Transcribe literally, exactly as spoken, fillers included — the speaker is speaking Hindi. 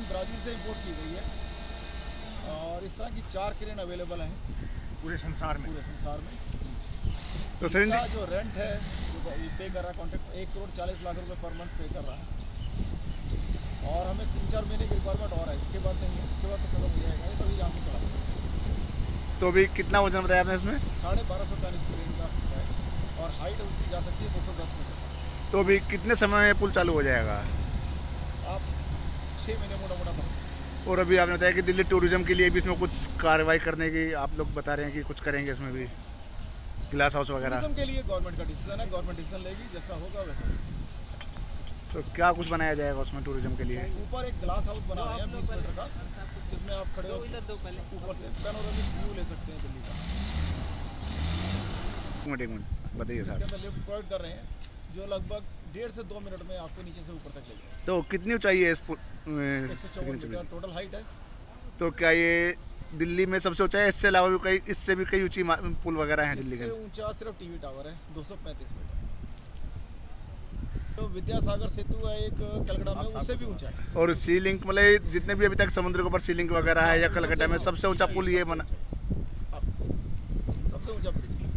ब्राज़ील से इंपोर्ट की गई है और इस तरह की चार क्रेन अवेलेबल हैं पूरे संसार में पूरे संसार में। तो सर इसका जो रेंट है जो पे कर रहा है कॉन्ट्रैक्ट एक करोड़ चालीस लाख रुपए पर मंथ पे कर रहा है और हमें तीन चार महीने की रिक्वायरमेंट और है, इसके बाद नहीं है, इसके बाद तो खत्म हो जाएगा, ये तभी यहाँ से चला जाएगा। तो अभी कितना वजन बताया आपने इसमें? साढ़े बारह सौ टन इस क्रेन का है और हाइट उसकी जा सकती है दो सौ दस मीटर। तो अभी कितने समय में पुल चालू हो जाएगा? आप छः महीने मोटा मोटा बन सकते। और अभी आपने बताया कि दिल्ली टूरिज्म के लिए भी इसमें कुछ कार्रवाई करने की आप लोग बता रहे हैं कि कुछ करेंगे इसमें भी, ग्लास हाउस वगैरह। टूरिज्म के लिए गवर्नमेंट का डिसीजन है, गवर्नमेंट डिसीजन लेगी, जैसा होगा वैसा। तो क्या कुछ बनाया जाएगा उसमें टूरिज्म के लिए? ऊपर एक ग्लास हाउस बना रहे हैं बीस मीटर का, जिसमें आप खड़े हो ऊपर से पैनोरामिक व्यू ले सकते हैं दिल्ली का। एक मिनट एक मिनट बताइए इसके साहब। अंदर लिफ्ट प्रोवाइड कर रहे हैं जो लगभग डेढ़ से दो मिनट में आपको नीचे से ऊपर तक ले जाएगा। तो कितनी ऊंचाई है इस पुल? एक सौ चौवन मीटर टोटल हाइट है। तो क्या ये दिल्ली में सबसे ऊंचा है? इससे अलावा भी कई इससे भी कई ऊंची पुल वगैरह हैं दिल्ली इससे के? ऊंचा सिर्फ टीवी टावर है दो सौ पैंतीस मीटर। तो विद्यासागर सेतु है एक कलकत्ता में, उससे भी ऊंचा है। और सी लिंक मतलब जितने भी अभी तक समुद्र के ऊपर सी लिंक वगैरह है या कलकत्ता में सबसे ऊंचा पुल ये बना? सबसे ऊंचा ब्रिज।